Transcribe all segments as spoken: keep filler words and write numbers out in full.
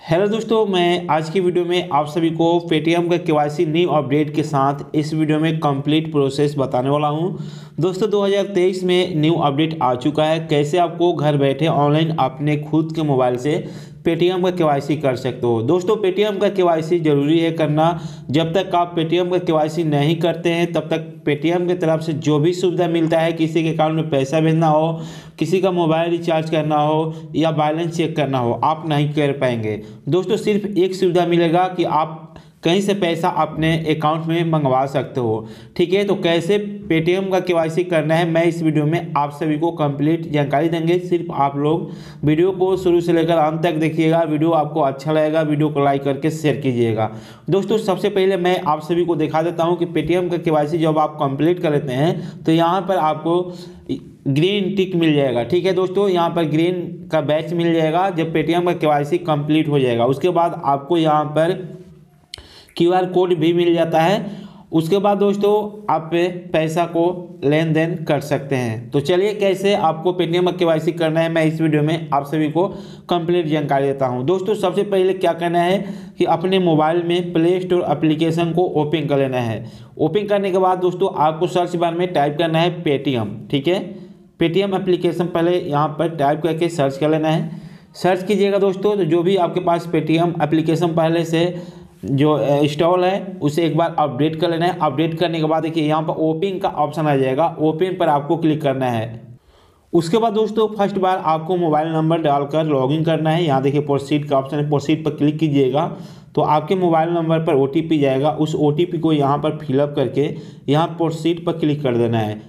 Hello दोस्तों, मैं आज की वीडियो में आप सभी को पेटीएम का केवाईसी न्यू अपडेट के साथ इस वीडियो में कंप्लीट प्रोसेस बताने वाला हूं। दोस्तों दो हज़ार तेईस में न्यू अपडेट आ चुका है। कैसे आपको घर बैठे ऑनलाइन अपने खुद के मोबाइल से पेटीएम का केवाईसी कर सकते हो। दोस्तों पेटीएम का केवाईसी ज़रूरी है करना। जब तक आप पेटीएम का केवाईसी नहीं करते हैं तब तक पेटीएम की तरफ से जो भी सुविधा मिलता है, किसी के अकाउंट में पैसा भेजना हो, किसी का मोबाइल रिचार्ज करना हो या बैलेंस चेक करना हो, आप नहीं कर पाएंगे। दोस्तों सिर्फ एक सुविधा मिलेगा कि आप कहीं से पैसा अपने अकाउंट में मंगवा सकते हो। ठीक है, तो कैसे पेटीएम का केवाईसी करना है मैं इस वीडियो में आप सभी को कंप्लीट जानकारी देंगे। सिर्फ आप लोग वीडियो को शुरू से लेकर अंत तक देखिएगा। वीडियो आपको अच्छा लगेगा, वीडियो को लाइक करके शेयर कीजिएगा। दोस्तों सबसे पहले मैं आप सभी को दिखा देता हूँ कि पेटीएम का केवाईसी जब आप कंप्लीट कर लेते हैं तो यहाँ पर आपको ग्रीन टिक मिल जाएगा। ठीक है दोस्तों, यहाँ पर ग्रीन का बैच मिल जाएगा जब पेटीएम का केवाईसी कंप्लीट हो जाएगा। उसके बाद आपको यहाँ पर क्यूआर कोड भी मिल जाता है। उसके बाद दोस्तों आप पैसा को लेन देन कर सकते हैं। तो चलिए कैसे आपको पेटीएम का केवाईसी करना है मैं इस वीडियो में आप सभी को कंप्लीट जानकारी देता हूं। दोस्तों सबसे पहले क्या करना है कि अपने मोबाइल में प्ले स्टोर एप्लीकेशन को ओपन कर लेना है। ओपन करने के बाद दोस्तों आपको सर्च बार में टाइप करना है पेटीएम। ठीक है, पेटीएम एप्लीकेशन पहले यहाँ पर टाइप करके सर्च कर लेना है। सर्च कीजिएगा दोस्तों, तो जो भी आपके पास पेटीएम एप्लीकेशन पहले से जो इंस्टॉल है उसे एक बार अपडेट कर लेना है। अपडेट करने के बाद देखिए यहाँ पर ओपन का ऑप्शन आ जाएगा, ओपन पर आपको क्लिक करना है। उसके बाद दोस्तों फर्स्ट बार आपको मोबाइल नंबर डालकर लॉगिन करना है। यहाँ देखिए प्रोसीड का ऑप्शन है, प्रोसीड पर क्लिक कीजिएगा तो आपके मोबाइल नंबर पर ओटीपी जाएगा। उस ओटीपी को यहाँ पर फिलअप करके यहाँ प्रोसीड पर क्लिक कर देना है।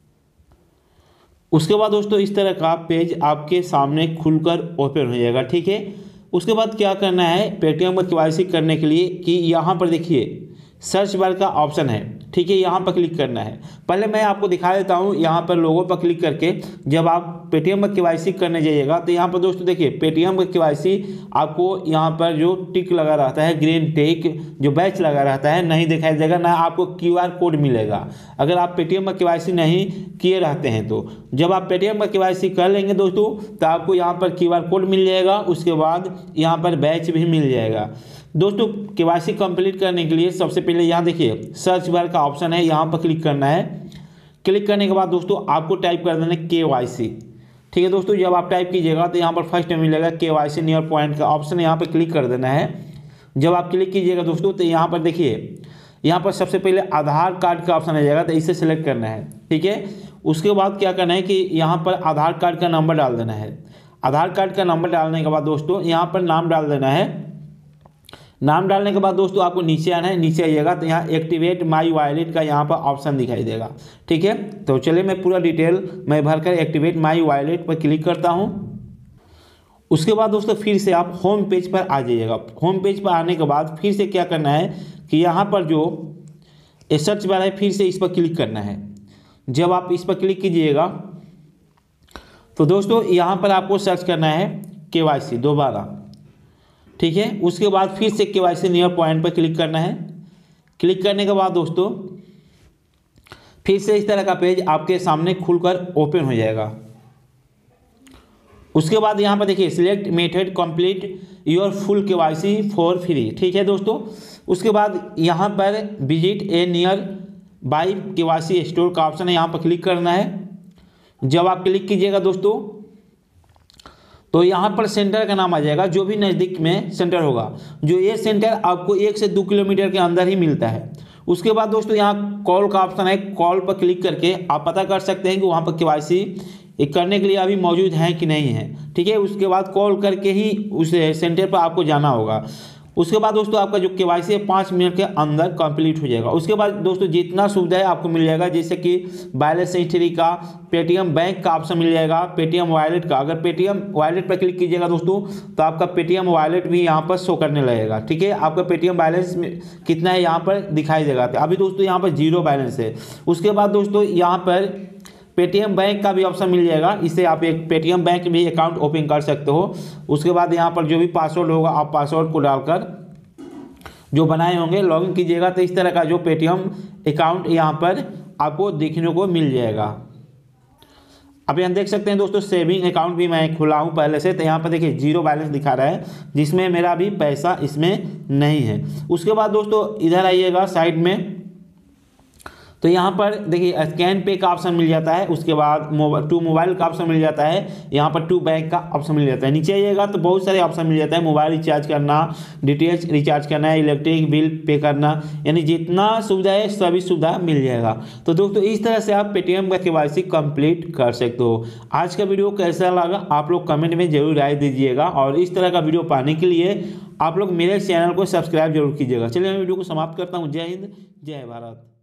उसके बाद दोस्तों इस तरह का पेज आपके सामने खुलकर ओपन हो जाएगा। ठीक है, उसके बाद क्या करना है पेटीएम का केवाईसी करने के लिए कि यहाँ पर देखिए सर्च बार का ऑप्शन है। ठीक है, यहाँ पर क्लिक करना है। पहले मैं आपको दिखा देता हूँ, यहाँ पर लोगों पर क्लिक करके जब आप पेटीएम का केवाईसी करने जाइएगा तो यहाँ पर दोस्तों देखिए पेटीएम का केवाईसी आपको यहाँ पर जो टिक लगा रहता है, ग्रीन टिक जो बैच लगा रहता है, नहीं दिखाई देगा, ना आपको क्यूआर कोड मिलेगा अगर आप पेटीएम का केवाईसी नहीं किए रहते हैं। तो जब आप पेटीएम का केवाईसी कर लेंगे दोस्तों तो आपको यहाँ पर क्यूआर कोड मिल जाएगा। उसके बाद यहाँ पर बैच भी मिल जाएगा। दोस्तों केवाईसी कंप्लीट करने के लिए सबसे पहले यहाँ देखिए सर्च बार का ऑप्शन है, यहाँ पर क्लिक करना है। क्लिक करने के बाद दोस्तों आपको टाइप कर देना है केवाईसी। ठीक है दोस्तों, जब आप टाइप कीजिएगा तो यहाँ पर फर्स्ट में मिलेगा केवाईसी नियर पॉइंट का ऑप्शन, यहाँ पर क्लिक कर देना है। जब आप क्लिक कीजिएगा दोस्तों तो यहाँ पर देखिए यहाँ पर सबसे पहले आधार कार्ड का ऑप्शन आ जाएगा, तो इसे सेलेक्ट करना है। ठीक है, उसके बाद क्या करना है कि यहाँ पर आधार कार्ड का नंबर डाल देना है। आधार कार्ड का नंबर डालने के बाद दोस्तों यहाँ पर नाम डाल देना है। नाम डालने के बाद दोस्तों आपको नीचे आना है। नीचे आइएगा तो यहाँ एक्टिवेट माई वॉलेट का यहाँ पर ऑप्शन दिखाई देगा। ठीक है, तो चलिए मैं पूरा डिटेल मैं भरकर एक्टिवेट माई वॉलेट पर क्लिक करता हूँ। उसके बाद दोस्तों फिर से आप होम पेज पर आ जाइएगा। होम पेज पर आने के बाद फिर से क्या करना है कि यहाँ पर जो सर्च बार है फिर से इस पर क्लिक करना है। जब आप इस पर क्लिक कीजिएगा तो दोस्तों यहाँ पर आपको सर्च करना है केवाईसी दोबारा। ठीक है, उसके बाद फिर से केवाईसी नियर पॉइंट पर क्लिक करना है। क्लिक करने के बाद दोस्तों फिर से इस तरह का पेज आपके सामने खुलकर ओपन हो जाएगा। उसके बाद यहाँ पर देखिए select method complete your full KYC for free. ठीक है दोस्तों, उसके बाद यहाँ पर visit a nearby KYC store का ऑप्शन है, यहाँ पर क्लिक करना है। जब आप क्लिक कीजिएगा दोस्तों तो यहाँ पर सेंटर का नाम आ जाएगा, जो भी नज़दीक में सेंटर होगा। जो ये सेंटर आपको एक से दो किलोमीटर के अंदर ही मिलता है। उसके बाद दोस्तों यहाँ कॉल का ऑप्शन है, कॉल पर क्लिक करके आप पता कर सकते हैं कि वहाँ पर केवाईसी करने के लिए अभी मौजूद है कि नहीं है। ठीक है, उसके बाद कॉल करके ही उस सेंटर पर आपको जाना होगा। उसके बाद दोस्तों आपका जो केवाईसी है पाँच मिनट के अंदर कंप्लीट हो जाएगा। उसके बाद दोस्तों जितना सुविधा है आपको मिल जाएगा, जैसे कि बैलेंस हिस्ट्री का, पेटीएम बैंक का ऑप्शन मिल जाएगा, पेटीएम वॉलेट का। अगर पेटीएम वॉलेट पर क्लिक कीजिएगा दोस्तों तो आपका पेटीएम वॉलेट भी यहाँ पर शो करने लगेगा। ठीक है, आपका पेटीएम बैलेंस कितना है यहाँ पर दिखाई देगा। अभी दोस्तों यहाँ पर जीरो बैलेंस है। उसके बाद दोस्तों यहाँ पर पेटीएम बैंक का भी ऑप्शन मिल जाएगा, इससे आप एक पेटीएम बैंक भी अकाउंट ओपन कर सकते हो। उसके बाद यहाँ पर जो भी पासवर्ड होगा आप पासवर्ड को डालकर जो बनाए होंगे लॉगिन कीजिएगा तो इस तरह का जो पेटीएम अकाउंट यहाँ पर आपको देखने को मिल जाएगा। अब यहाँ देख सकते हैं दोस्तों सेविंग अकाउंट भी मैं खुला हूँ पहले से, तो यहाँ पर देखिए जीरो बैलेंस दिखा रहा है जिसमें मेरा भी पैसा इसमें नहीं है। उसके बाद दोस्तों इधर आइएगा साइड में, तो यहाँ पर देखिए स्कैन पे का ऑप्शन मिल जाता है, उसके बाद मोबाइल टू मोबाइल का ऑप्शन मिल जाता है, यहाँ पर टू बैंक का ऑप्शन मिल जाता है। नीचे आइएगा तो बहुत सारे ऑप्शन मिल जाता है, मोबाइल रिचार्ज करना, डीटीएच रिचार्ज करना है, इलेक्ट्रिक बिल पे करना, यानी जितना सुविधा है सभी सुविधा मिल जाएगा। तो दोस्तों इस तरह से आप पेटीएम का केवाईसी कंप्लीट कर सकते हो। आज का वीडियो कैसा लगा आप लोग कमेंट में जरूर राय दीजिएगा, और इस तरह का वीडियो पाने के लिए आप लोग मेरे चैनल को सब्सक्राइब जरूर कीजिएगा। चलिए मैं वीडियो को समाप्त करता हूँ। जय हिंद, जय भारत।